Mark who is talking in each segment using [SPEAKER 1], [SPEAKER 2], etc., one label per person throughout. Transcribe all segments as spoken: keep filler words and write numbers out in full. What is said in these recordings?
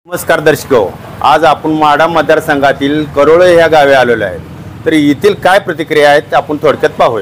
[SPEAKER 1] नमस्कार दर्शको, आज आपण माढा मतदारसंघातील करोळे या गावी आलेलो आहे. तर येथील काय प्रतिक्रिया आहेत आपण थोडक्यात पाहूया.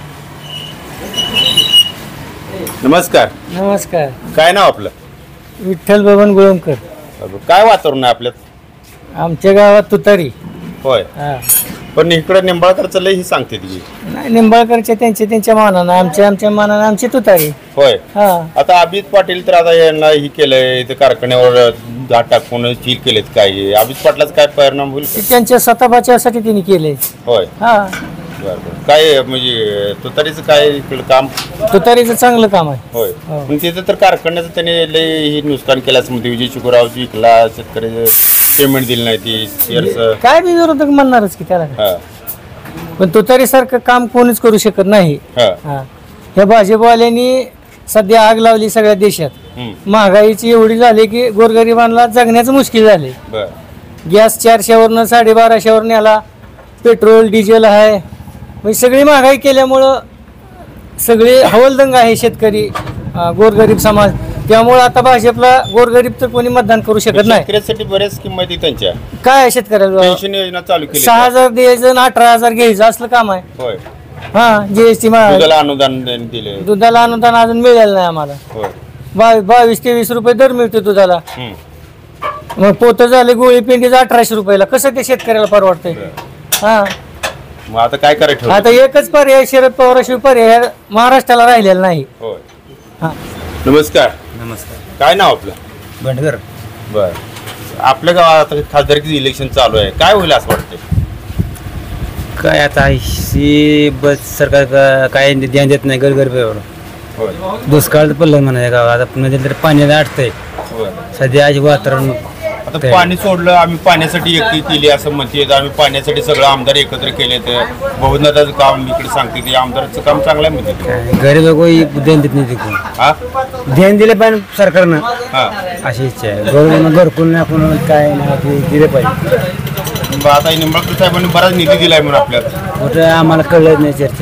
[SPEAKER 1] नमस्कार.
[SPEAKER 2] नमस्कार.
[SPEAKER 1] काय नाव आपलं?
[SPEAKER 2] विठ्ठल बबन गुळमकर.
[SPEAKER 1] काय वातावरण आहे आपल्यात?
[SPEAKER 2] आमच्या गावात तुतारी.
[SPEAKER 1] होय.
[SPEAKER 2] हा.
[SPEAKER 1] पण इकडे निंबाळकरचं लय ही सांगते ती.
[SPEAKER 2] नाही, निंबाळकरच्या त्यांच्या त्यांच्या मानानं, आमच्या आमच्या मानानं आमची तुतारी.
[SPEAKER 1] होय.
[SPEAKER 2] हा.
[SPEAKER 1] आता अभित पाटील तर आता यांना ही केलंय, इथे कारखान्यावर झाड टाकून सील केलेत. काय अभित पाटलाच काय परिणाम होईल?
[SPEAKER 2] ते त्यांच्या स्वतःबाच्यासाठी त्यांनी केले.
[SPEAKER 1] होय.
[SPEAKER 2] हा.
[SPEAKER 1] बरं बरं. काय म्हणजे तुतारीचं काय इकडं काम?
[SPEAKER 2] तुतारीचं चांगलं काम आहे.
[SPEAKER 1] होय.
[SPEAKER 2] हो.
[SPEAKER 1] पण तिथं तर कारखान्याचं त्याने लय ही नुकसान केलं असं म्हणते. विजय शुकुराव विकला, शेतकरी पेमेंट दिली नाही, ती शेअरचं.
[SPEAKER 2] काय बी विरोधक म्हणणारच की त्याला.
[SPEAKER 1] हा
[SPEAKER 2] पण तुतारी सारखं काम कोणीच करू शकत नाही.
[SPEAKER 1] हा.
[SPEAKER 2] हा. ह्या भाजपवाल्यांनी सध्या आग लावली सगळ्या देशात.
[SPEAKER 1] हम्म.
[SPEAKER 2] महागाईची एवढी झाली की गोरगरिबांना जगण्याचं मुश्किल झाले.
[SPEAKER 1] बर.
[SPEAKER 2] गॅस चारशेवरनं साडेबाराशेवर न्याला, पेट्रोल डिझेल आहे. म्हणजे सगळी महागाई केल्यामुळं सगळे हवलदंग आहे शेतकरी, अं, गोरगरीब समाज. त्यामुळं आता भाजपला गोरगरीब तर कोणी मतदान करू शकत नाही.
[SPEAKER 1] शेतकऱ्यासाठी बरेच किंमत आहे त्यांच्या.
[SPEAKER 2] काय आहे शेतकऱ्याला?
[SPEAKER 1] पेन्शन योजना चालू केली.
[SPEAKER 2] सहा हजार द्यायचं आणि अठरा हजार घ्यायचं असलं काम आहे.
[SPEAKER 1] होय.
[SPEAKER 2] हा. जीएसटी
[SPEAKER 1] दुधाला अनुदान दिले.
[SPEAKER 2] दुधाला अनुदान अजून मिळालं नाही आम्हाला.
[SPEAKER 1] होय.
[SPEAKER 2] बावीस बावीस तेवीस रुपये दर मिळतो दुधाला.
[SPEAKER 1] हम्म.
[SPEAKER 2] मग पोतं झाले गोळी पेंडीचं अठराशे रुपयाला. कसं ते शेतकऱ्याला परवडतंय? हा.
[SPEAKER 1] मग आता काय करायचं?
[SPEAKER 2] आता एकच पर्याय शरद पवाराशिवाय पर्याय महाराष्ट्राला राहिलेला नाही.
[SPEAKER 1] होय.
[SPEAKER 2] हा.
[SPEAKER 1] नमस्कार.
[SPEAKER 3] नमस्कार.
[SPEAKER 1] काय नाव आपलं?
[SPEAKER 3] बंडगर.
[SPEAKER 1] बर. आपल्या गावात आता खासदारकीचं इलेक्शन चालू आहे, काय होईल असं वाटतंय?
[SPEAKER 3] काय आता ही बस सरकार का- काय ध्यान देत नाही गरगरबीवर.
[SPEAKER 1] होय.
[SPEAKER 3] दुष्काळ पडलं म्हणा गावात. आता नदी तर पाण्याला अडतंय
[SPEAKER 1] होय.
[SPEAKER 3] सध्या आज वातावरण.
[SPEAKER 1] आता पाणी सोडलं, आम्ही पाण्यासाठी एकटी केली असं म्हणते. आम्ही पाण्यासाठी सगळं आमदार एकत्र केले. तर बहुमताचं काम इकडे सांगते की आमदाराचं काम चांगलं आहे म्हणते.
[SPEAKER 3] गरीब कोणी ध्यान देत नाही तिकडून.
[SPEAKER 1] हा
[SPEAKER 3] ध्यान दिले पाहिजे सरकारनं,
[SPEAKER 1] हा.
[SPEAKER 3] अशी इच्छा आहे. गरीबांना घरकुल नाही, आपण काय नाही ते दिले पाहिजे.
[SPEAKER 1] मग आता निंबाळकर साहेबांनी बराच निधी दिलाय म्हणून आपल्याला.
[SPEAKER 3] कुठं आम्हाला कळलं नाही चर्चा.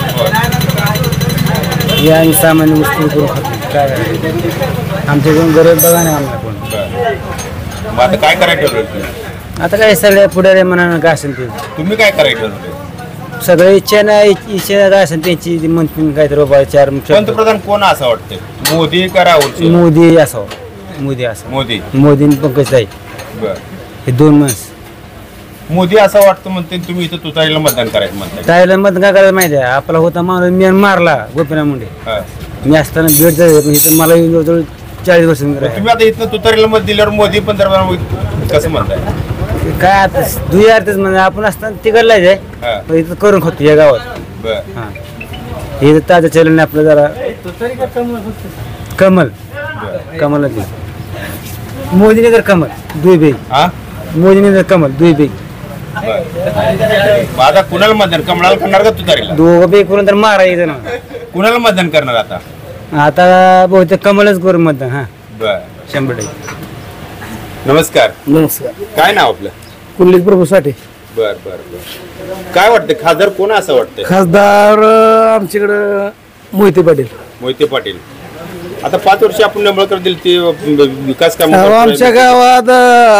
[SPEAKER 1] होय.
[SPEAKER 3] या आणि सामान्य वस्तू करू शकतो काय आमच्याकडून गरीब बघा नाही आम्हाला कोण.
[SPEAKER 1] बरं. मग आता काय करायचं ठरवलं तुम्ही?
[SPEAKER 3] आता काय सगळे पुढारी म्हणा काय असेल ते
[SPEAKER 1] तुम्ही काय करायचं ठरवलं?
[SPEAKER 3] सगळं इच्छा नाही, इच्छा काय असेल त्यांची म्हणतील काय तर बाबा चार
[SPEAKER 1] पंतप्रधान कोण असं वाटतंय? मोदी का राहुल?
[SPEAKER 3] मोदी असावं. मोदी असावं.
[SPEAKER 1] मोदी.
[SPEAKER 3] मोदी पंकज ताई
[SPEAKER 1] बर.
[SPEAKER 3] हे दोन माणस.
[SPEAKER 1] मोदी असं वाटतं म्हणते, तुम्ही इथं तुतारीला मतदान करायचं म्हणताय.
[SPEAKER 3] ताईला मत काय करायला माहिती आहे? आपला होता माणूस मी मारला गोपीनाथ मुंडे.
[SPEAKER 1] हा.
[SPEAKER 3] मी असताना भेट जायचं इथं मला येऊन जवळजवळ चाळीस वर्ष
[SPEAKER 1] तुम्ही आता इथं तुतारीला मत दिल्यावर मोदी पंतप्रधान कसं म्हणताय?
[SPEAKER 3] काय आता दुई अर्थच म्हणजे आपण असताना तिकडला
[SPEAKER 1] हा.
[SPEAKER 3] आहे इथं करून खातो या गावात.
[SPEAKER 1] बर.
[SPEAKER 3] हा. हे ताजं चलन नाही आपलं जरा कमल कमल मोदीने तर कमल दुई बेग.
[SPEAKER 1] हा.
[SPEAKER 3] मोदीने तर कमल दुई बेग.
[SPEAKER 1] बर. मग आता कुणाला मतदान, कमळाला करणार का तुतारीला?
[SPEAKER 3] दोघं बेग करून तर मारा येतं ना.
[SPEAKER 1] कुणाला मतदान करणार आता?
[SPEAKER 3] आता बहुतेक कमलच करू मतदान. हा.
[SPEAKER 1] बर.
[SPEAKER 3] शंभर टक्के.
[SPEAKER 1] नमस्कार.
[SPEAKER 2] नमस्कार.
[SPEAKER 1] काय नाव आपलं?
[SPEAKER 2] कुंडलिक प्रभू साठे.
[SPEAKER 1] बर बर बर. काय वाटतं खासदार कोण असं वाटतंय?
[SPEAKER 2] खासदार आमच्याकडं मोहिते पाटील.
[SPEAKER 1] मोहिते पाटील. आता पाच वर्ष आपण निंबाळकर दिली, ते विकास काम
[SPEAKER 2] आमच्या गावात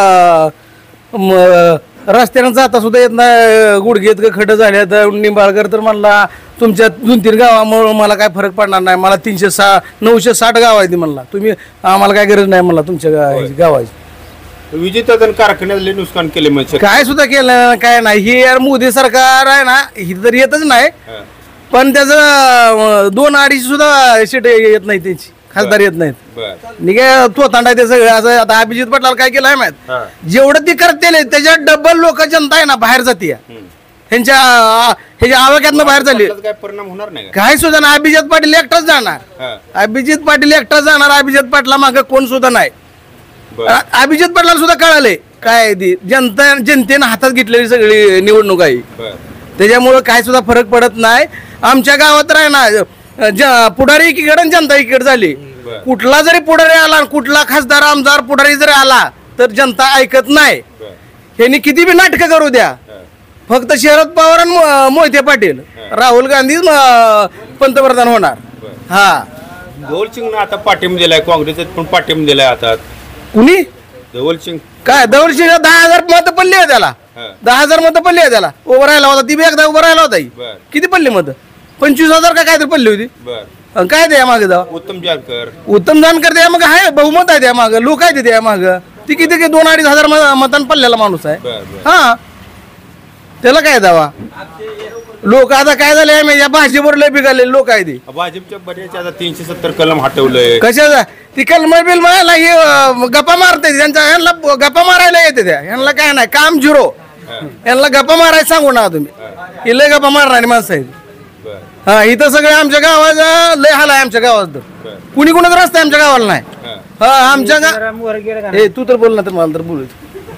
[SPEAKER 2] रस्त्यानं जाता सुद्धा येत नाही. गुडघेत खड्डे झाले तर निंबाळकर तर म्हणला तुमच्या दोन तीन गावामुळे मला काय फरक पडणार नाही. मला तीनशे सा नऊशे साठ गाव आहे ती म्हणला. तुम्ही आम्हाला काय गरज नाही म्हणला तुमच्या गावाची.
[SPEAKER 1] विजेता कारखान्यातले नुकसान केले म्हणजे
[SPEAKER 2] काय सुद्धा केलं काय नाही. हे यार मोदी सरकार आहे ना, ही तर येतच नाही. पण त्याचं दोन अडीच सुद्धा सीट येत नाही, त्यांची खासदार येत नाहीत. निघे तो तांडा ते सगळं. असं आता अभिजित पाटलाला काय केलं आहे माहित? जेवढं ती करते त्याच्या डबल लोक जनता आहे ना बाहेर जाते. ह्यांच्या ह्याच्या आवाक्यातनं बाहेर झाली.
[SPEAKER 1] काय परिणाम होणार नाही?
[SPEAKER 2] काय सुद्धा नाही. अभिजित पाटील एकटाच जाणार. अभिजित पाटील एकटाच जाणार. अभिजित पाटला मागे कोण सुद्धा नाही. अभिजित पाटलाला सुद्धा कळाले काय ती जनता जनतेनं हातात घेतलेली सगळी निवडणूक आहे. त्याच्यामुळं काय सुद्धा फरक पडत नाही. आमच्या गावात राह ना पुढारी एकीकडे जनता एकीकडे झाली. कुठला जरी पुढारी आला, कुठला खासदार आमदार पुढारी जरी आला तर जनता ऐकत नाही. यांनी किती बी नाटकं करू द्या, फक्त शरद पवार आणि मोहिते पाटील, राहुल गांधी पंतप्रधान होणार. हा.
[SPEAKER 1] गोलसिंग आता पाठिंबा दिलाय, काँग्रेसच पण पाठिंबा दिलाय. आता
[SPEAKER 2] कुणी
[SPEAKER 1] जवळशिंग
[SPEAKER 2] काय दौडशिंग दहा हजार मत पडली आहे त्याला
[SPEAKER 1] हा.
[SPEAKER 2] दहा हजार मत पडली आहे त्याला उभं राहिला होता ती बी एकदा उभं राहिला होता ही.
[SPEAKER 1] बर
[SPEAKER 2] किती पडली मत पंचवीस हजार का काहीतरी पडली होती
[SPEAKER 1] बर
[SPEAKER 2] अन काय द्या मागे जावा
[SPEAKER 1] उत्तम जानकर
[SPEAKER 2] उत्तम जानकर द्या मग आहे बहुमत आहे त्या माग लोक आहे त्या माग ती किती किती दोन अडीच हजार म- मतांनी पडलेला माणूस आहे
[SPEAKER 1] बर बर
[SPEAKER 2] हा त्याला काय दावा लोक आता काय झाले या भाजीवर लय बिघाले लोक आहे ते
[SPEAKER 1] भाजपच्या बऱ्याच आता तीनशे सत्तर कलम हटवलंय
[SPEAKER 2] कशाचा ती कलम बिल मला हे अं, गप्पा मारते त्यांच्या ह्यांना गप्पा मारायला येते त्या ह्यांना काय नाही काम झिरो ह्यांना गप्पा मारायला सांगू नका तुम्ही ही लय गप्पा मारणारी माणसं आहेत
[SPEAKER 1] बर
[SPEAKER 2] हा इथं सगळे आमच्या गावात लय हाल आहे आमच्या गावात तर.
[SPEAKER 1] बर
[SPEAKER 2] कुणी कुणाचा रस्ता आमच्या गावाला नाही
[SPEAKER 1] हा.
[SPEAKER 2] हा आमच्या गा ए तू तर बोल ना तर मला तर बोलू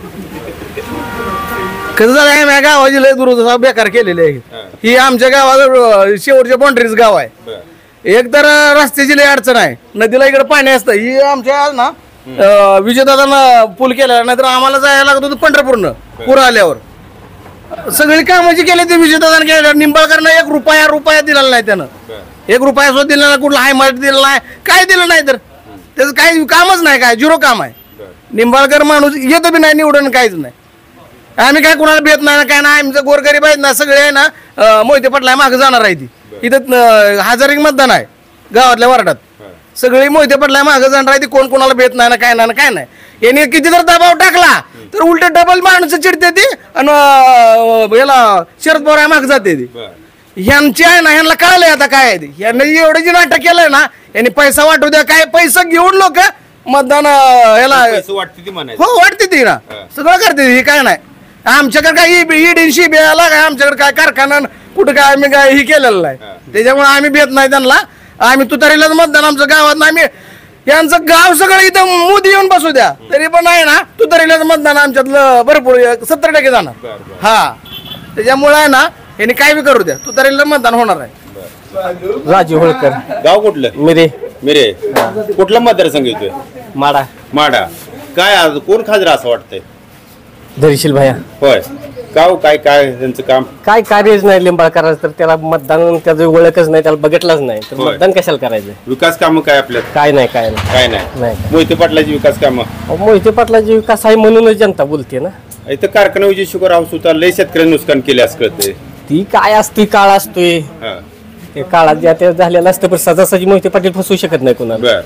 [SPEAKER 2] कसं झालं आहे माझ्या गावाची लय दुरुस्त बेकार केलेली आहे ही आमच्या गावात अं, शेवटच्या बाउंड्रीज गाव आहे
[SPEAKER 1] बर
[SPEAKER 2] एक तर अं, रस्त्याची लय अडचण आहे नदीला इकडे पाणी असतं ही आमच्या ना अं, विजयदादानं पूल केला नाहीतर आम्हाला जायला लागत होतं पंढरपूरनं पूर आल्यावर सगळी कामं जी केली ती विजयदादानं केली निंबाळकरनं एक रुपया रुपया दिलेला नाही त्यानं
[SPEAKER 1] बर
[SPEAKER 2] एक रुपया सुद्धा दिला नाही कुठला हायमार्ट दिला नाही काय दिलं नाही तर त्याचं काही कामच नाही काय झिरो काम आहे
[SPEAKER 1] बर
[SPEAKER 2] निंबाळकर माणूस येतो बी नाही निवडून काहीच नाही आम्ही काय कुणाला भेट नाही ना काय ना आमचं गोरगरीब आहेत ना सगळे आहे ना अं, मोहिते पाटला मागे जाणार आहे ती इथं अं, हजार एक मतदान आहे गावातल्या वार्डात सगळी मोहिते पाटला मागे जाणार आहे ती कोण कोणाला भेट नाही ना काय नाही ना काय नाही याने किती जर दबाव टाकला तर उलट डबल माणसं चिडते ती आणि अं, याला शरद पवार मागे जाते ती
[SPEAKER 1] बर
[SPEAKER 2] ह्यांची आहे ना ह्यांना कळलंय आता काय आहे ते ह्यांनी एवढं जे नाटक केलंय ना यांनी पैसा वाटू द्या काय पैसा घेऊन लोक मतदान अं, याला
[SPEAKER 1] पैसे वाटते ती म्हणायचं
[SPEAKER 2] हो वाटते ती ना सगळं करते ती काय नाही आमच्याकडे काय ईडी शिबी आला काय आमच्याकडे काय कारखाना कुठं काय आम्ही काय ही केलेलं नाही त्याच्यामुळे आम्ही भेट नाही त्यांना आम्ही तुतारीलाच मतदान आमचं गावात नाही आम्ही यांचं गाव सगळं इथं मोदी येऊन बसू द्या तरी पण आहे ना तुतारीलाच मतदान आमच्यातलं भरपूर सत्तर टक्के जाणार
[SPEAKER 1] बर बर
[SPEAKER 2] हा त्याच्यामुळे आहे ना यांनी काय बी करू द्या तुतारीला मतदान होणार आहे
[SPEAKER 3] राजू होळकर
[SPEAKER 1] गाव कुठलं
[SPEAKER 3] मिरे
[SPEAKER 1] मिरे कुठला मतदारसंघ येतोय
[SPEAKER 3] माडा
[SPEAKER 1] माडा काय आज कोण खासदार असं वाटतंय
[SPEAKER 3] धैर्यशील भैया
[SPEAKER 1] होय गाव काय काय त्यांचं काम
[SPEAKER 3] काय कार्यच नाही लिंबाळकरांचं तर त्याला मतदान त्याचं ओळखच नाही त्याला बघितलंच नाही तर
[SPEAKER 1] होय.
[SPEAKER 3] मतदान कशाला करायचं
[SPEAKER 1] विकास कामं काय आपल्यात
[SPEAKER 3] काय नाही काय नाही
[SPEAKER 1] काय नाही
[SPEAKER 3] नाही
[SPEAKER 1] मोहिते पाटलाची विकास कामं
[SPEAKER 3] अहो, मोहिते पाटलाची विकास आहे म्हणूनच जनता बोलते ना
[SPEAKER 1] इथं कारखाना विजय शुगर हाऊस होता लय शेतकऱ्यांनी नुकसान केले असं कळतंय
[SPEAKER 3] ती काय असते काळ असतोय
[SPEAKER 1] हा
[SPEAKER 3] ते काळात ज्या त्या झालेलं असतं पण सजासजी मोहिते पाटील फसवू शकत नाही कोणाला
[SPEAKER 1] बर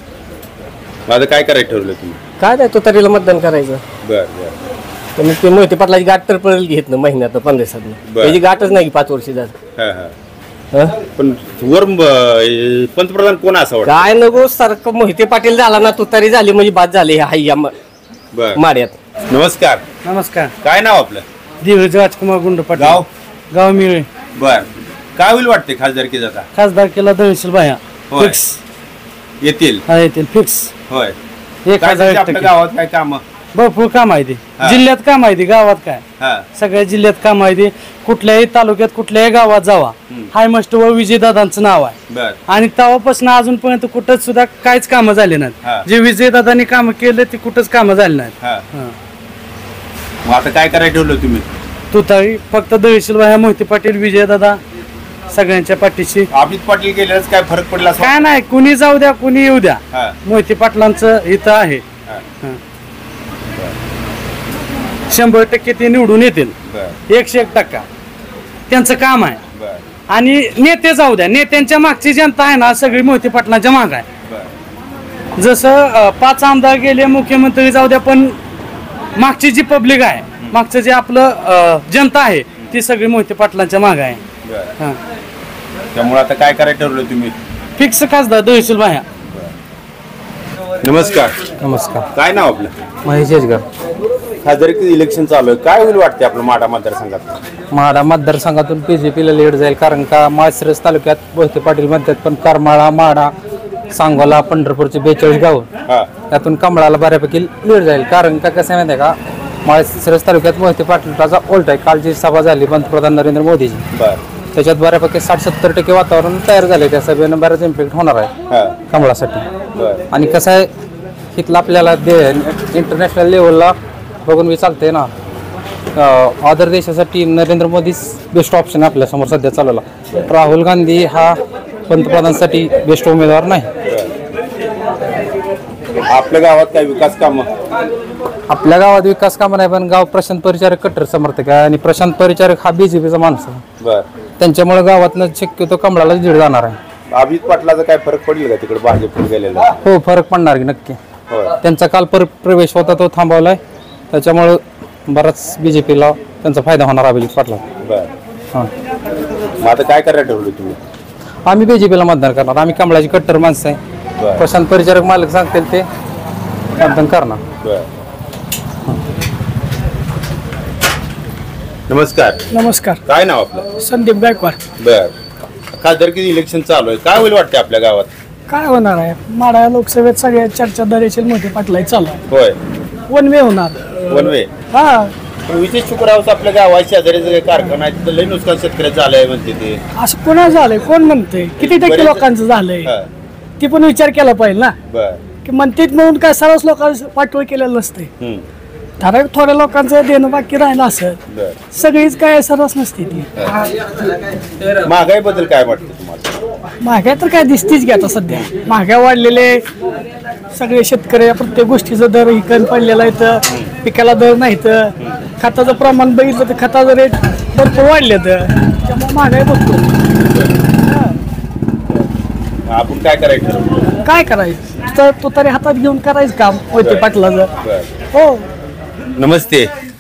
[SPEAKER 1] माझं काय करायचं ठरवलं तुम्ही
[SPEAKER 3] काय नाही तो तरीला मतदान करायचं
[SPEAKER 1] बर बर
[SPEAKER 3] पण ते मोहिते पाटलाची गाठ तर पडेल घेत ना महिन्यात पंधरा दिवसात
[SPEAKER 1] बर.
[SPEAKER 3] त्याची गाठच नाही की पाच वर्ष झालं
[SPEAKER 1] हा हा
[SPEAKER 3] हं?
[SPEAKER 1] पण वर ब- पंतप्रधान कोण असं वाटतं
[SPEAKER 3] काय नको सारखं मोहिते पाटील झाला ना तू तरी झाली म्हणजे बाद झाली हाय या म-
[SPEAKER 1] बर
[SPEAKER 3] माड्यात
[SPEAKER 1] नमस्कार
[SPEAKER 2] नमस्कार
[SPEAKER 1] काय नाव आपलं
[SPEAKER 2] धीरज राजकुमार गुंड
[SPEAKER 1] गाव
[SPEAKER 2] गाव मिळे
[SPEAKER 1] बर काय होईल वाटते खासदारकी जाता
[SPEAKER 2] खासदार केला दळशील बाया
[SPEAKER 1] होय येतील
[SPEAKER 2] हा येतील फिक्स
[SPEAKER 1] होय
[SPEAKER 2] एक
[SPEAKER 1] काय
[SPEAKER 2] हजार
[SPEAKER 1] त्याची
[SPEAKER 2] एक
[SPEAKER 1] आपल्या
[SPEAKER 2] टक्के.
[SPEAKER 1] गावात काय काम
[SPEAKER 2] भरपूर काम आहे ते
[SPEAKER 1] हा.
[SPEAKER 2] जिल्ह्यात काम आहे ते गावात काय
[SPEAKER 1] हा
[SPEAKER 2] सगळ्या जिल्ह्यात काम आहे ते कुठल्याही तालुक्यात कुठल्याही गावात जावा हाय मस्ट व विजयदादांचं नाव आहे
[SPEAKER 1] बर
[SPEAKER 2] आणि तेव्हापासून अजूनपर्यंत कुठंच सुद्धा काहीच कामं झाली
[SPEAKER 1] हा.
[SPEAKER 2] नाहीत जे विजयदादांनी कामं केले ते कुठंच कामं झाली नाहीत
[SPEAKER 1] हा
[SPEAKER 2] हा.
[SPEAKER 1] मग आता काय करायला ठेवलं तुम्ही
[SPEAKER 2] तुतारी फक्त दळशील बाया मोहिते पाटील विजयदादा सगळ्यांच्या पाठीशी
[SPEAKER 1] अमित पाटील गेल्यास काय फरक पडला असं
[SPEAKER 2] काय नाही कुणी जाऊ द्या कुणी येऊ द्या
[SPEAKER 1] हा
[SPEAKER 2] मोहिते पाटलांचं इथं आहे
[SPEAKER 1] हा
[SPEAKER 2] हा. शंभर टक्के ते निवडून येतील
[SPEAKER 1] बर
[SPEAKER 2] एकशे एक टक्का त्यांचं काम आहे
[SPEAKER 1] बर
[SPEAKER 2] आणि नेते जाऊ द्या नेत्यांच्या मागची जनता आहे ना सगळी मोहिते पाटलांच्या माग आहे
[SPEAKER 1] बर
[SPEAKER 2] जसं अं, पाच आमदार गेले मुख्यमंत्री जाऊ द्या पण मागची जी पब्लिक आहे मागचं जे आपलं अं, जनता आहे ती सगळी मोहिते पाटलांच्या माग आहे
[SPEAKER 1] बर
[SPEAKER 2] हा
[SPEAKER 1] त्यामुळे आता काय करायला ठरवलं तुम्ही
[SPEAKER 2] फिक्स खासदार दळशील बाया
[SPEAKER 1] नमस्कार
[SPEAKER 3] नमस्कार
[SPEAKER 1] काय नाव आपलं
[SPEAKER 3] महेश येजगर
[SPEAKER 1] खासदारकी इलेक्शन चालू आहे काय होईल वाटते आपलं माडा मतदारसंघात
[SPEAKER 3] माडा मतदारसंघातून बीजेपीला लीड जाईल कारण का माळशिरस तालुक्यात मोहिते पाटील म्हणतात पण करमाळा माडा सांगोला पंढरपूरचे बेचाळीस गाव
[SPEAKER 1] हा
[SPEAKER 3] त्यातून कमळाला बऱ्यापैकी लीड जाईल कारण का कसं आहे माहिती आहे का माळशिरस तालुक्यात मोहिते पाटलाचा उलट आहे काल जी सभा झाली पंतप्रधान नरेंद्र मोदीची
[SPEAKER 1] बर
[SPEAKER 3] त्याच्यात बऱ्यापैकी साठ सत्तर टक्के वातावरण तयार झाले त्या सभेनं बराच इम्पॅक्ट होणार आहे
[SPEAKER 1] हा
[SPEAKER 3] कमळासाठी
[SPEAKER 1] बर
[SPEAKER 3] आणि कसं आहे इथलं आपल्याला दे इंटरनॅशनल लेवलला बघून मी चालते ना अदर देशासाठी नरेंद्र मोदीच बेस्ट ऑप्शन आहे आपल्यासमोर सध्या चालवला राहुल गांधी हा पंतप्रधानांसाठी बेस्ट उमेदवार नाही
[SPEAKER 1] आपल्या गावात काय विकास काम
[SPEAKER 3] आपल्या गावात विकास कामं नाही, पण गाव प्रशांत परिचारक कट्टर समर्थक आहे आणि प्रशांत परिचारक हा बीजेपीचा माणूस आहे.
[SPEAKER 1] बर
[SPEAKER 3] त्यांच्यामुळे गावातनं शक्यतो कमळाला दीड जाणार आहे.
[SPEAKER 1] अभिजित पाटलाचा काय फरक पडेल का तिकडे भाजपकडे गेलेला?
[SPEAKER 3] हो, फरक पडणार की नक्की.
[SPEAKER 1] होय.
[SPEAKER 3] त्यांचा काल पर प्रवेश होता तो थांबवलाय, त्याच्यामुळं बराच बीजेपीला त्यांचा फायदा होणार अभिजित पाटला.
[SPEAKER 1] बर
[SPEAKER 3] हां,
[SPEAKER 1] मग आता काय करायला ठरवलं तुम्ही?
[SPEAKER 3] आम्ही बीजेपीला मतदान करणार. आम्ही कमळाची कट्टर माणसं आहे.
[SPEAKER 1] बर
[SPEAKER 3] प्रशांत परिचारक मालक सांगतील ते मतदान करणार.
[SPEAKER 1] बर नमस्कार.
[SPEAKER 2] नमस्कार.
[SPEAKER 1] काय नाव आपलं?
[SPEAKER 2] संदीप गायकवाड.
[SPEAKER 1] बर खासदारकी इलेक्शन चालू आहे, काय होईल वाटते आपल्या गावात?
[SPEAKER 2] काय होणार आहे, माढा लोकसभेत सगळ्या चर्चा दरेशील मोठे पाटलाई चालू आहे.
[SPEAKER 1] होय.
[SPEAKER 2] वन वे होणार.
[SPEAKER 1] One way.
[SPEAKER 2] हा,
[SPEAKER 1] पण विशेष शुक्रावच आपल्या गावात शेजारी कारखाना आहे, तिथं लई नुकसान शेतकऱ्याचं झालंय म्हणते ते.
[SPEAKER 2] असं कोणा झालंय, कोण म्हणतंय, किती टक्के
[SPEAKER 1] बरेच-
[SPEAKER 2] लोकांचं झालंय
[SPEAKER 1] हा.
[SPEAKER 2] ती पण विचार केला पाहिजे ना.
[SPEAKER 1] बर
[SPEAKER 2] की म्हणतेत म्हणून काय सर्वच लोकांचं पाठवळ केलेलं नसते.
[SPEAKER 1] हम्म.
[SPEAKER 2] ठराविक थोड्या लोकांचं देणं बाकी राहिलं असं,
[SPEAKER 1] बर
[SPEAKER 2] सगळीच काय सर्वच नसते ती.
[SPEAKER 1] महागाई बद्दल काय वाटतं तुम्हाला?
[SPEAKER 2] महागाई तर काय दिसतीच की आता सध्या महागाई वाढलेले सगळे शेतकरी प्रत्येक गोष्टीचा दर इकन पडलेला आहे, तर पिकाला दर नाही, तर खताचं प्रमाण बघितलं तर खताचं रेट भरपूर वाढले, तर त्यामुळे महागाई बघतो.
[SPEAKER 1] मग आपण काय करायचं ठरवलं?
[SPEAKER 2] काय करायचं तर तो तरी हातात घेऊन करायचं काम मोहिते पाटलाचं.
[SPEAKER 1] बर
[SPEAKER 2] हो,
[SPEAKER 1] नमस्ते.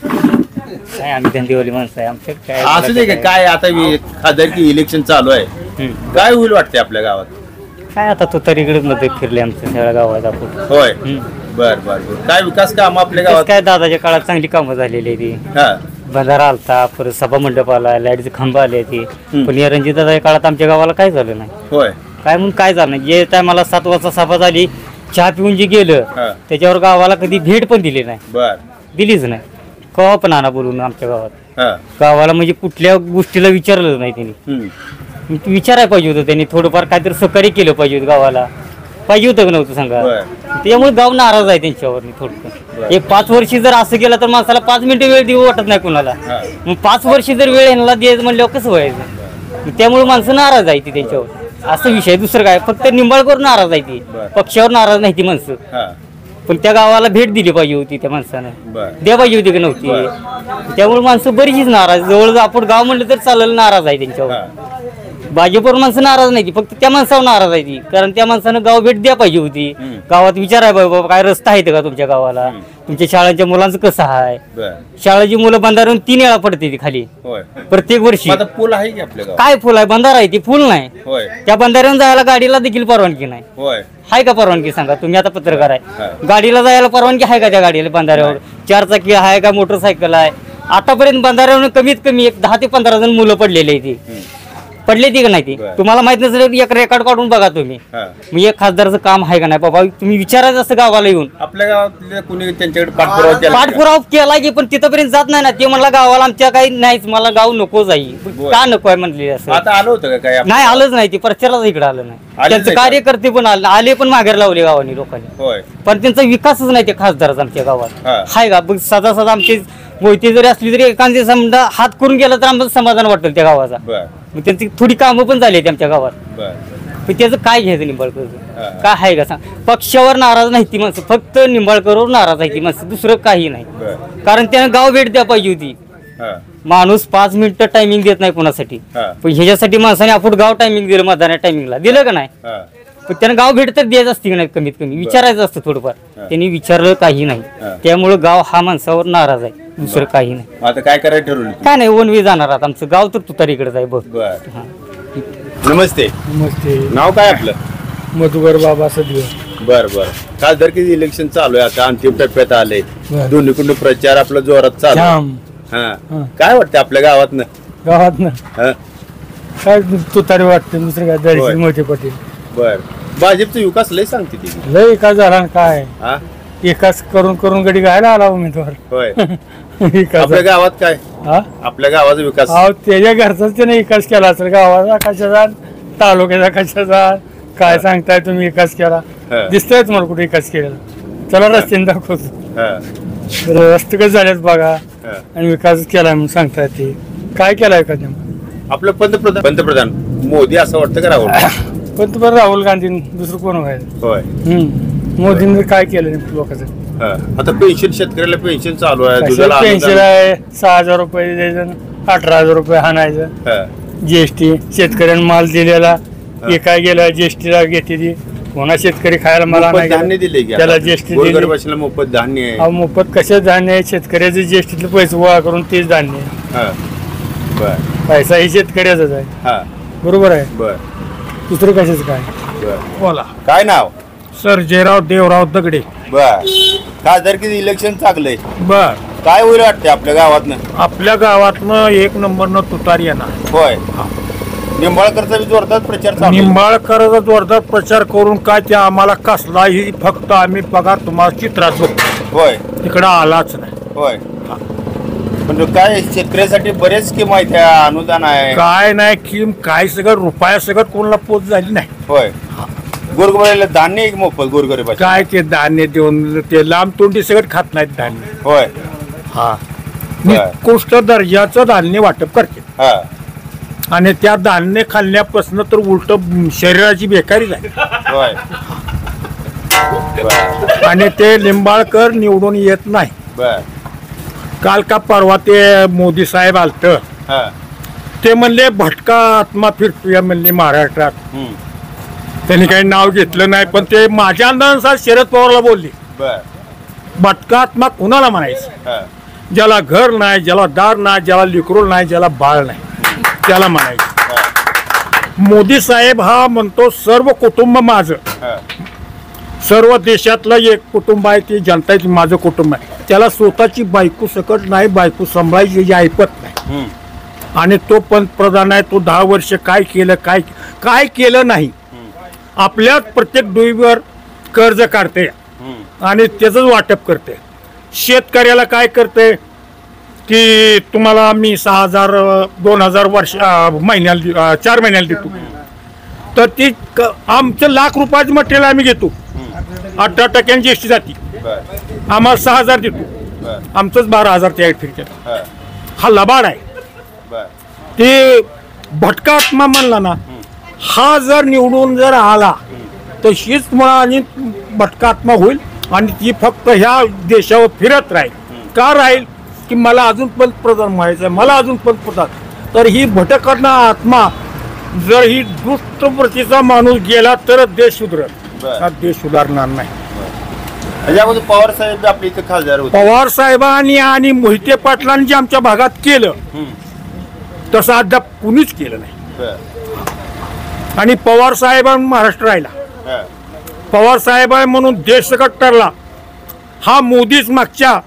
[SPEAKER 4] काय आम्ही धंदेवाली माणसं आहे, आमच्या काय
[SPEAKER 1] असू दे का काय आता वि- खासदारकी इलेक्शन चालू आहे, काय होईल वाटते आपल्या गावात?
[SPEAKER 4] काय आता तो तरीकडे मध्ये फिरले आमच्या सगळ्या गावात आपण.
[SPEAKER 1] होय. बर बर बर काय विकास काम आपल्या गावात?
[SPEAKER 4] काय दादाच्या काळात चांगली कामं झालेली आहे ती.
[SPEAKER 1] हा
[SPEAKER 4] बंधारा आलता, परत सभा मंडप आला, लाईटचे खांब आले ती. पण या रणजित दादाच्या काळात आमच्या गावाला काय झालं नाही.
[SPEAKER 1] होय.
[SPEAKER 4] काय म्हणून काय झालं नाही. जे टायमाला सात वाजता सभा झाली, चहा पिऊन जे गेलं
[SPEAKER 1] हा.
[SPEAKER 4] त्याच्यावर गावाला कधी भेट पण दिली नाही,
[SPEAKER 1] बर
[SPEAKER 4] दिलीच नाही. कवा पण आणा बोलून आमच्या गावात
[SPEAKER 1] हा
[SPEAKER 4] गावाला म्हणजे कुठल्या गोष्टीला विचारलं नाही त्यांनी.
[SPEAKER 1] हम्म.
[SPEAKER 4] विचारायला पाहिजे होतं त्यांनी, थोडंफार काहीतरी सहकार्य केलं पाहिजे होतं गावाला. पाहिजे होतं का नव्हतं सांगा.
[SPEAKER 1] बर.
[SPEAKER 4] त्यामुळे गाव नाराज आहे त्यांच्यावर थोडं. एक पाच वर्षी जर असं केलं तर माणसाला पाच मिनिटं वेळ देऊ वाटत नाही कोणाला.
[SPEAKER 1] हा.
[SPEAKER 4] मग पाच वर्षी जर वेळ यांना द्यायचं म्हणल्यावर कसं व्हायचं? त्यामुळे माणसं नाराज आहे ती त्यांच्यावर. असं विषय दुसरं काय, फक्त निंबाळकर नाराज आहे ती,
[SPEAKER 1] बर.
[SPEAKER 4] पक्षावर नाराज नाही ती माणसं.
[SPEAKER 1] हा
[SPEAKER 4] पण त्या गावाला भेट दिली पाहिजे होती त्या माणसानं,
[SPEAKER 1] बर
[SPEAKER 4] द्या पाहिजे होती का नव्हती. त्यामुळे माणसं बरीचीच नाराज, जवळ आपण गाव म्हणलं तर चालेल, नाराज आहे त्यांच्यावर.
[SPEAKER 1] हा
[SPEAKER 4] भाजपवर माणसं नाराज नाही ती, फक्त त्या माणसावर नाराज आहे ती. कारण त्या माणसानं गाव भेट द्या पाहिजे होती.
[SPEAKER 1] हम्म.
[SPEAKER 4] गावात विचाराय बाबा काय रस्ता आहे का तुमच्या गावाला, तुमच्या शाळांच्या मुलांचं कसं आहे.
[SPEAKER 1] बर
[SPEAKER 4] शाळेची मुलं बंधाऱ्यावरून तीन वेळा पडते ती खाली
[SPEAKER 1] होय.
[SPEAKER 4] प्रत्येक वर्षी.
[SPEAKER 1] मग आता पूल आहे की आपल्या गावात?
[SPEAKER 4] काय फुल आहे, बंधारा आहे ती, फुल नाही.
[SPEAKER 1] होय
[SPEAKER 4] त्या बंधाऱ्यावरून जायला गाडीला देखील परवानगी नाही.
[SPEAKER 1] होय.
[SPEAKER 4] आहे का परवानगी सांगा तुम्ही, आता पत्रकार
[SPEAKER 1] हा.
[SPEAKER 4] आहे, गाडीला जायला परवानगी आहे का त्या गाडीला बंधाऱ्यावर? चार चाकी आहे का मोटरसायकल आहे? आतापर्यंत बंधाऱ्यावर कमीत कमी एक दहा ते पंधरा जण मुलं पडलेली आहे ती. पडले ती का नाही ती,
[SPEAKER 1] बरं.
[SPEAKER 4] तुम्हाला माहित नसेल एक रेकॉर्ड काढून बघा तुम्ही.
[SPEAKER 1] हा.
[SPEAKER 4] मग एक खासदारचं काम आहे का नाही बाबा, तुम्ही विचारायचं असं गावाला येऊन.
[SPEAKER 1] आपल्या गावातले कुणी त्यांच्याकडे पाठपुरावा केला का?
[SPEAKER 4] पाठपुरावा केला की, पण तिथपर्यंत जात नाही ना. ते म्हणला गावाला आमच्या काही नाहीच, मला गाव नको जाई.
[SPEAKER 1] बरं.
[SPEAKER 4] का नको आहे म्हणले असं.
[SPEAKER 1] आता आलं होतं का काय?
[SPEAKER 4] नाही आलंच नाही, ते प्रचाराला इकडे आलं नाही.
[SPEAKER 1] आलेच
[SPEAKER 4] त्यांचं
[SPEAKER 1] नाही का?
[SPEAKER 4] कार्यकर्ते पण आले आले पण माघार लावले गावाने लोकांनी.
[SPEAKER 1] होय.
[SPEAKER 4] पण त्यांचा विकासच नाही त्या खासदाराचा आमच्या गावात.
[SPEAKER 1] हा.
[SPEAKER 4] हाय का बघ, सदा सदा आमचे मोहिते जरी असली तरी एखादे समजा हात करून गेला तर आम्हाला समाधान वाटेल त्या गावाचा.
[SPEAKER 1] बर
[SPEAKER 4] मग त्यांची थोडी कामं पण झाली आहेत आमच्या गावात.
[SPEAKER 1] बर
[SPEAKER 4] पण त्याचं काय घ्यायचं
[SPEAKER 1] हा.
[SPEAKER 4] निंबाळकरचं? काय आहे का सांग. पक्षावर नाराज नाही ती माणसं, फक्त निंबाळकरवर नाराज आहे ती माणसं, दुसरं काही नाही.
[SPEAKER 1] बर
[SPEAKER 4] कारण त्यानं गाव भेट द्या पाहिजे होती.
[SPEAKER 1] हा
[SPEAKER 4] माणूस पाच मिनिटं टायमिंग देत नाही कोणासाठी,
[SPEAKER 1] हा.
[SPEAKER 4] पण ह्याच्यासाठी माणसाने आपण गाव टायमिंग दिलं, मतदाना टायमिंगला दिलं का नाही.
[SPEAKER 1] हा
[SPEAKER 4] पण त्यानं गाव भेट तर द्यायचं असते की नाही, कमीत कमी विचारायचं असतं थोडंफार. त्यांनी विचारलं काही नाही.
[SPEAKER 1] हा.
[SPEAKER 4] त्यामुळं गाव हा माणसावर नाराज आहे, दुसरं काही नाही.
[SPEAKER 1] मग आता काय करायला ठरवलं तुम्ही?
[SPEAKER 4] काय नाही, वन वे जाणार आता आमचं गाव तर तुतारीकडे आहे बघ.
[SPEAKER 1] बर
[SPEAKER 4] हा.
[SPEAKER 1] नमस्ते.
[SPEAKER 2] नमस्ते.
[SPEAKER 1] नाव काय आपलं?
[SPEAKER 2] मधुकर बाबा सदगीर.
[SPEAKER 1] बर बर खासदारकी इलेक्शन चालू आहे, आता अंतिम टप्प्यात आले.
[SPEAKER 2] बर.
[SPEAKER 1] दोन्हीकडून प्रचार आपला जोरात चालू आहे.
[SPEAKER 2] जाम
[SPEAKER 1] हा
[SPEAKER 2] हा.
[SPEAKER 1] काय वाटतं आपल्या गावात
[SPEAKER 2] गावात ना
[SPEAKER 1] ना?
[SPEAKER 2] काय तुतारी वाटते, दुसरं काय
[SPEAKER 1] होय.
[SPEAKER 2] दरेशील मोठे पाटील.
[SPEAKER 1] बर भाजपचा विकास लय सांगते ती.
[SPEAKER 2] लय विकास झाला ना, काय
[SPEAKER 1] हा
[SPEAKER 2] विकास करून करून गडी घायला आला उमेदवार.
[SPEAKER 1] होय.
[SPEAKER 2] विकास
[SPEAKER 1] आपल्या गावात काय,
[SPEAKER 2] हा
[SPEAKER 1] आपल्या गावाचा विकास?
[SPEAKER 2] अहो त्याच्या घरचाच त्याने विकास केला असेल, गावाचा कशाचा, तालुक्याचा कशाचा, काय सांगताय तुम्ही विकास केला?
[SPEAKER 1] हा.
[SPEAKER 2] दिसतंय तुम्हाला कुठे विकास केलेला? चला रस्त्याने दाखवतो.
[SPEAKER 1] हा,
[SPEAKER 2] रस्ते कसे झालेत बघा,
[SPEAKER 1] हा.
[SPEAKER 2] आणि विकास केलाय म्हणून सांगताय ते काय केलाय का नेमकं?
[SPEAKER 1] आपलं पंतप्रधान पंतप्रधान मोदी असं वाटतं का राहुल?
[SPEAKER 2] पण तुम्हाला राहुल गांधी दुसरं कोण व्हायचं?
[SPEAKER 1] होय.
[SPEAKER 2] हम्म मोदींनी काय केलं नेमकं लोकांचं?
[SPEAKER 1] हा. आता पेन्शन शेतकऱ्याला पेन्शन चालू आहे दुधाला
[SPEAKER 5] पेन्शन
[SPEAKER 1] अनुदान.
[SPEAKER 5] आहे सहा हजार रुपये द्यायचं अठरा हजार रुपये हाणायचं
[SPEAKER 1] हा.
[SPEAKER 5] जीएसटी शेतकऱ्यानं माल दिलेला एका गेला जीएसटीला घेते ती कोणा शेतकरी खायला मला
[SPEAKER 1] मोफत
[SPEAKER 5] नाही
[SPEAKER 1] धान्य दिले की
[SPEAKER 5] त्याला
[SPEAKER 1] आता?
[SPEAKER 5] जीएसटी दिली
[SPEAKER 1] गोरगरिबाला मोफत धान्य आहे
[SPEAKER 5] अहो, मोफत कशाच धान्य आहे शेतकऱ्याचे जीएसटीतले पैसे गोळा करून तेच धान्य आहे.
[SPEAKER 1] हा. बर
[SPEAKER 5] पैसा ही शेतकऱ्याचाच आहे
[SPEAKER 1] हा
[SPEAKER 5] बरोबर आहे
[SPEAKER 1] बर
[SPEAKER 5] दुसरं कशाच काय
[SPEAKER 1] बर
[SPEAKER 5] बोला
[SPEAKER 1] काय नाव
[SPEAKER 5] सर जयराव देवराव दगडे
[SPEAKER 1] बर खासदारकी इलेक्शन चांगलंय
[SPEAKER 5] बर
[SPEAKER 1] काय होईल वाटते आपल्या गावातनं
[SPEAKER 5] आपल्या गावातनं एक नंबरनं तुतार येणार
[SPEAKER 1] होय निंबाळकरचा बी जोरदार प्रचार चालू आहे.
[SPEAKER 5] निंबाळकरचा जोरदार प्रचार करून काय ते आम्हाला कसलाही फक्त आम्ही पगार तुम्हाला चित्रात बघतो
[SPEAKER 1] होय
[SPEAKER 5] तिकडं आलाच नाही
[SPEAKER 1] होय पण काय शेतकऱ्यासाठी बरेच स्कीम आहेत त्या अनुदान आहे
[SPEAKER 5] काय नाही की काय सगळं रुपया सगळं कोणाला पोच झाली नाही
[SPEAKER 1] होय गोरगरिबाला धान्य एक मोफत गोरगरिबाचे
[SPEAKER 5] काय ते धान्य देऊन ते लांब तोंडी सगळं खात नाहीत धान्य
[SPEAKER 1] होय
[SPEAKER 5] हा
[SPEAKER 1] बर.
[SPEAKER 5] निकृष्ट दर्जाचं धान्य वाटप करते
[SPEAKER 1] हा
[SPEAKER 5] आणि त्या धान्य खाल्ल्यापासून तर उलट शरीराची बेकारी झाली
[SPEAKER 1] होय बर
[SPEAKER 5] आणि ते लिंबाळकर निवडून येत नाही
[SPEAKER 1] बर
[SPEAKER 5] काल का परवा ते मोदी साहेब आलत
[SPEAKER 1] हा
[SPEAKER 5] ते म्हणले भटका आत्मा फिरतोय म्हणले महाराष्ट्रात
[SPEAKER 1] हम्म.
[SPEAKER 5] त्यांनी काही नाव घेतलं नाही पण ते माझ्या अंदाजानुसार शरद पवारला बोलले
[SPEAKER 1] बर
[SPEAKER 5] भटका आत्मा कुणाला म्हणायचं
[SPEAKER 1] हा
[SPEAKER 5] ज्याला घर नाही ज्याला दार नाही ज्याला लिकरूल नाही ज्याला बाळ नाही त्याला म्हणायचं
[SPEAKER 1] हा
[SPEAKER 5] मोदी साहेब हा म्हणतो सर्व कुटुंब माझं
[SPEAKER 1] हा
[SPEAKER 5] सर्व देशातलं एक कुटुंब आहे ते जनताची माझं कुटुंब आहे त्याला स्वतःची बायको सकट नाही बायको सांभाळायची जी ऐकत नाही
[SPEAKER 1] हम्म.
[SPEAKER 5] आणि तो पंतप्रधान आहे तो दहा वर्ष काय केलं काय काय केलं नाही आपल्या प्रत्येक डोईवर कर्ज काढते
[SPEAKER 1] हम्म.
[SPEAKER 5] आणि त्याचंच वाटप करते शेतकऱ्याला काय करते की तुम्हाला मी सहा हजार दोन हजार वर्ष अं, महिन्याला दे- अं, चार महिन्याला देतो तर ती क- आमचं लाख रुपयाचं मटेरियल आम्ही घेतो अठरा टक्क्यांनी जी एस टी जाते
[SPEAKER 1] बर
[SPEAKER 5] आम्हाला सहा हजार देतो
[SPEAKER 1] बर
[SPEAKER 5] आमचंच बारा हजार त्या फिरतात
[SPEAKER 1] हा
[SPEAKER 5] हा लबाड आहे
[SPEAKER 1] बर
[SPEAKER 5] ते भटका आत्मा म्हणला ना हा जर निवडून जर आला तर हीच मुळा आणि भटका आत्मा होईल आणि ती फक्त ह्या देशावर फिरत राहील का राहील की मला अजून पंतप्रधान व्हायचं आहे मला अजून पंतप्रधान तर ही भटकणा आत्मा जर ही दुष्ट प्रतीचा माणूस गेला तरच देश सुधरत
[SPEAKER 1] बर.
[SPEAKER 5] हा देश सुधारणार नाही
[SPEAKER 1] म्हणजे अगोदर पवार साहेब बी आपल्या इथे खासदार होते
[SPEAKER 5] पवार साहेबांनी आणि मोहिते पाटलांनी जे आमच्या भागात केलं
[SPEAKER 1] हम्म.
[SPEAKER 5] तसं अद्याप कुणीच केलं नाही
[SPEAKER 1] बर
[SPEAKER 5] आणि पवार साहेबांनी महाराष्ट्र राहिला
[SPEAKER 1] हा
[SPEAKER 5] पवार साहेब आहे म्हणून देश सकट ठरला हा मोदीच मागच्या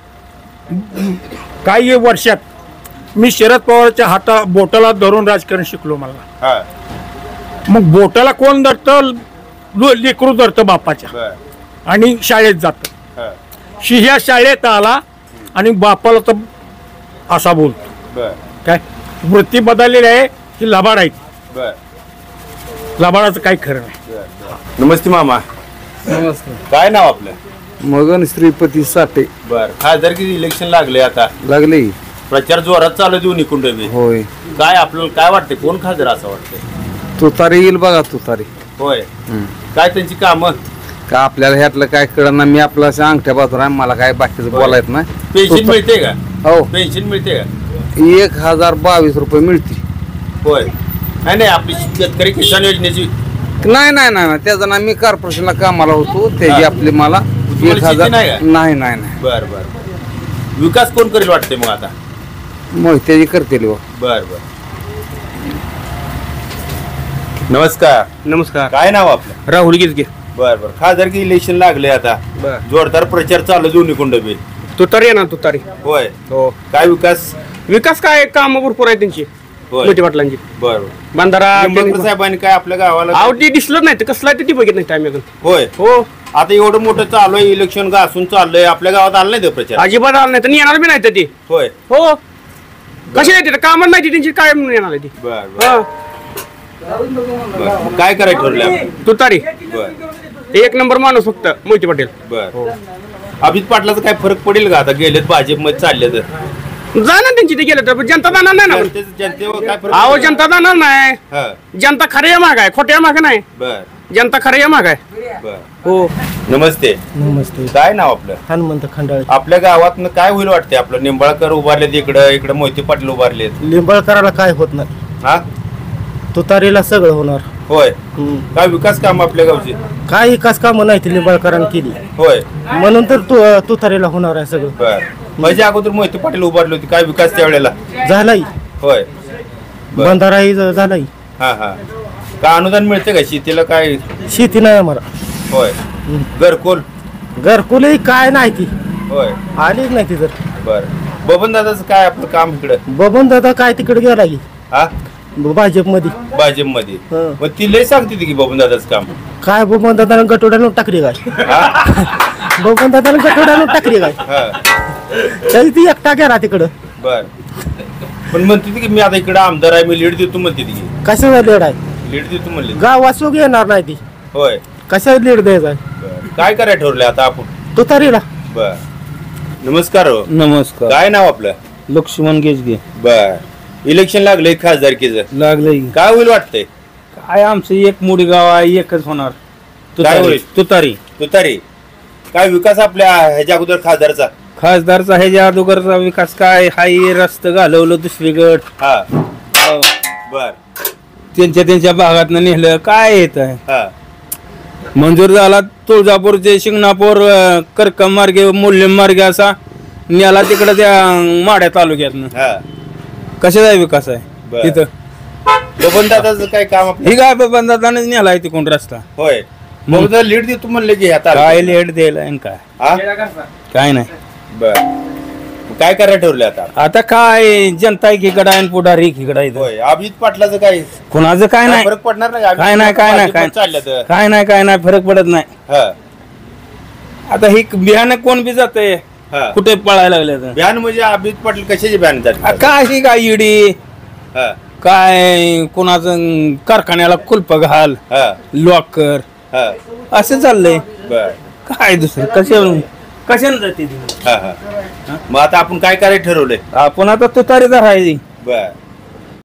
[SPEAKER 5] काही वर्षात मी शरद पवारच्या हाता बोटाला धरून राजकारण शिकलो मला
[SPEAKER 1] हा
[SPEAKER 5] मग बोटाला कोण धरतं लो- लेकरू धरतं बापाच्या
[SPEAKER 1] बर
[SPEAKER 5] आणि शाळेत जातं
[SPEAKER 1] हा
[SPEAKER 5] शिह्या शाळेत आला आणि बापाला तर असा बोलतो
[SPEAKER 1] बर
[SPEAKER 5] काय वृत्ती बदललेली आहे की लबाड आहे
[SPEAKER 1] बर
[SPEAKER 5] लबाडाचं काही खरं नाही
[SPEAKER 1] बर नमस्ते मामा
[SPEAKER 3] नमस्कार
[SPEAKER 1] काय नाव आपलं
[SPEAKER 2] मगन श्रीपती साठे
[SPEAKER 1] बर खासदारकी इलेक्शन लागले आता
[SPEAKER 2] लागले
[SPEAKER 1] प्रचार जोरात चालू देऊ निकुंड बी
[SPEAKER 2] होय
[SPEAKER 1] काय आपल्याला काय वाटते कोण खासदार असं वाटतंय
[SPEAKER 2] तुतारी येईल बघा तुतारी
[SPEAKER 1] होय काय त्यांची कामं
[SPEAKER 2] का आपल्याला ह्यातलं काय कळलं ना मी आपला असं अंगठ्या बाजूला आहे मला काय बाकीचं बोलायत नाही
[SPEAKER 1] पेन्शन मिळते का
[SPEAKER 2] हो
[SPEAKER 1] पेन्शन मिळते का
[SPEAKER 2] एक हजार बावीस रुपये मिळते
[SPEAKER 1] होय नाही नाही आपली शेतकरी किसान योजनेची
[SPEAKER 2] नाही नाही नाही नाही. त्याचं ना मी कॉर्पोरेशनला कामाला होतो त्याची
[SPEAKER 1] हा.
[SPEAKER 2] आपली मला
[SPEAKER 1] उज्ज्वल
[SPEAKER 2] एक हजार
[SPEAKER 1] शेती नाही का?
[SPEAKER 2] नाही नाही नाही
[SPEAKER 1] बर बर विकास कोण करेल वाटते मग आता
[SPEAKER 2] मोहित्याची करतील हो.
[SPEAKER 1] बर बर नमस्कार
[SPEAKER 5] नमस्कार
[SPEAKER 1] काय नाव आपलं
[SPEAKER 5] राहुल गिजगे
[SPEAKER 1] बर बर खासदारकी इलेक्शन लागले आता
[SPEAKER 5] बर
[SPEAKER 1] जोरदार प्रचार चालू देऊ निकुंड बी
[SPEAKER 5] तुतारी येणार तुतारी
[SPEAKER 1] होय
[SPEAKER 5] हो
[SPEAKER 1] काय विकास
[SPEAKER 5] विकास काय काम भरपूर आहे त्यांची
[SPEAKER 1] होय
[SPEAKER 5] मोठी पाटलांची
[SPEAKER 1] बर
[SPEAKER 5] बंधारा
[SPEAKER 1] निंबाळकर साहेबांनी काय आपल्या गावाला
[SPEAKER 5] अहो ते दिसलं नाही ते कसलं आहे ते बघित नाही टाइम अजून
[SPEAKER 1] होय
[SPEAKER 5] हो
[SPEAKER 1] आता एवढं मोठं चालू आहे इलेक्शन घासून चाललंय आपल्या गावात आलं नाही ते प्रचार
[SPEAKER 5] अजिबात आलं नाही तर येणार बी नाही तर ते
[SPEAKER 1] होय
[SPEAKER 5] हो कशी येते कामच नाही ती त्यांची काय म्हणून येणार आहे ती
[SPEAKER 1] बर बर
[SPEAKER 5] हो
[SPEAKER 1] बर. काय करायचं ठरलं आपण?
[SPEAKER 5] तुतारी
[SPEAKER 1] बर
[SPEAKER 5] एक नंबर माणूस फक्त मोहिते पाटील
[SPEAKER 1] बर अभित पाटलाचा काय फरक पडेल का आता गेलेत भाजपमध्ये चालले तर
[SPEAKER 5] जाणार त्यांची ते गेलं तर जनता जाणार नाही ना
[SPEAKER 1] जनतेचं- जनतेवर काय फरक
[SPEAKER 5] अहो
[SPEAKER 1] पडेल?
[SPEAKER 5] जनता जाणार नाही
[SPEAKER 1] हा
[SPEAKER 5] जनता खऱ्या माग आहे खोट्या माग नाही
[SPEAKER 1] बर
[SPEAKER 5] जनता खरं या माग आहे
[SPEAKER 1] बर
[SPEAKER 5] हो.
[SPEAKER 1] नमस्ते
[SPEAKER 2] नमस्ते
[SPEAKER 1] काय नाव आपलं
[SPEAKER 2] हनुमंत खंडाळे
[SPEAKER 1] आपल्या गावात काय होईल वाटते आपलं निंबाळकर उभारलेत इकडं इकडं मोहिते पाटील उभारलेत
[SPEAKER 2] लिंबाळकराला काय होत नाही
[SPEAKER 1] हा
[SPEAKER 2] तुतारीला सगळं होणार
[SPEAKER 1] होय काय विकास काम आपल्या गावचे
[SPEAKER 2] काय विकास कामं नाही ती लिंबाळकरांनी केली
[SPEAKER 1] होय
[SPEAKER 2] म्हणून तर तू तुतारीला होणार आहे सगळं
[SPEAKER 1] बर म्हणजे अगोदर मोहिते पाटील उभारले होते काय विकास त्यावेळेला
[SPEAKER 2] झालाय
[SPEAKER 1] होय बर.
[SPEAKER 2] बंधाराही ज- झालाय
[SPEAKER 1] हा हा का अनुदान मिळते का शेतीला काय
[SPEAKER 2] शेती नाही आम्हाला
[SPEAKER 1] होय घरकुल
[SPEAKER 2] घरकुलही काय नाही ती
[SPEAKER 1] होय
[SPEAKER 2] आलीच नाही ती जर
[SPEAKER 1] बर बबन दादाचं काय आपलं काम इकडं
[SPEAKER 2] बबन दादा काय तिकडे गेला की
[SPEAKER 1] हा
[SPEAKER 2] भाजपमध्ये
[SPEAKER 1] भाजपमध्ये
[SPEAKER 2] हं.
[SPEAKER 1] मग ती लय सांगते ती की बबन दादाचं काम
[SPEAKER 2] काय बबन दादानं गटोड्यानं टाकली काय
[SPEAKER 1] हा
[SPEAKER 2] बबन दादानं गटोड्यानं टाकली काय
[SPEAKER 1] हा
[SPEAKER 2] तरी ती एकटा गेला तिकडं
[SPEAKER 1] बर पण म्हणते ती की मी आता इकडे आमदार आहे मी लीड देतो म्हणते ती की
[SPEAKER 2] कशाचा लीड आहे
[SPEAKER 1] लीड देतो म्हणले
[SPEAKER 2] गावात सुख येणार नाही ती
[SPEAKER 1] होय
[SPEAKER 2] कशा लीड द्यायचा
[SPEAKER 1] बर काय करायला ठरवलंय आता आपण
[SPEAKER 2] तुतारीला
[SPEAKER 1] बर नमस्कार हो
[SPEAKER 3] नमस्कार
[SPEAKER 1] काय नाव आपलं
[SPEAKER 3] लक्ष्मण गेजगे
[SPEAKER 1] बर इलेक्शन लागलंय खासदारकीचं
[SPEAKER 3] लागलंय
[SPEAKER 1] काय होईल वाटतंय
[SPEAKER 3] काय आमचं एक मुडी गाव आहे एकच होणार
[SPEAKER 1] काय होईल?
[SPEAKER 3] तुतारी
[SPEAKER 1] तुतारी काय विकास आपल्या ह्याच्या अगोदर खासदारचा
[SPEAKER 3] खासदारचा ह्याच्या अगोदरचा विकास काय हाय रस्ते घालवलं दुसरीकड
[SPEAKER 1] हा बर
[SPEAKER 3] त्यांच्या त्यांच्या भागातनं नेलं काय येत आहे
[SPEAKER 1] हा
[SPEAKER 3] मंजूर झाला तुळजापूरचे शिंगणापूर अं, करकम मार्गे मूल्यम मार्गे असा नेला तिकडं त्या माड्या तालुक्यातनं
[SPEAKER 1] हा
[SPEAKER 3] कशाचा विकास आहे
[SPEAKER 1] बर.
[SPEAKER 3] तिथं
[SPEAKER 1] बबन दादाचं काय काम आपलं
[SPEAKER 3] ही काय बंदादानेच नेला आहे तिकडून रस्ता
[SPEAKER 1] होय मग जर लीड देतो म्हणले की आता
[SPEAKER 3] काय लेट द्यायला आणि काय
[SPEAKER 1] हा
[SPEAKER 3] काय नाही
[SPEAKER 1] बर काय करायला ठरवलं आता
[SPEAKER 3] आता काय जनता एकीकडे आहे आणि पुढारी एकीकडे आहे
[SPEAKER 1] होय अभिजित पाटलाचं काय
[SPEAKER 3] कुणाचं काय नाही
[SPEAKER 1] फरक पडणार नाही
[SPEAKER 3] काय नाही काय नाही काय
[SPEAKER 1] चाललं तर
[SPEAKER 3] काय नाही काय नाही फरक पडत नाही
[SPEAKER 1] हा
[SPEAKER 3] आता ही बिहान कोण बी जाते
[SPEAKER 1] हा
[SPEAKER 3] कुठे पळायला लागले तर
[SPEAKER 1] बॅन म्हणजे अभिजित पाटील कशाचे बॅन
[SPEAKER 3] आ,
[SPEAKER 1] जातात
[SPEAKER 3] काय ही काय इडी
[SPEAKER 1] हा
[SPEAKER 3] काय कोणाचं कारखान्याला कुलप घाल
[SPEAKER 1] हा
[SPEAKER 3] लॉकर
[SPEAKER 1] हा
[SPEAKER 3] असं चाललंय
[SPEAKER 1] बर
[SPEAKER 3] काय दुसरं कशा कशाने जाते ती?
[SPEAKER 1] हा हा मग आता आपण काय करायला ठरवलंय
[SPEAKER 3] आपण आता तुतारीदार आहे
[SPEAKER 1] बर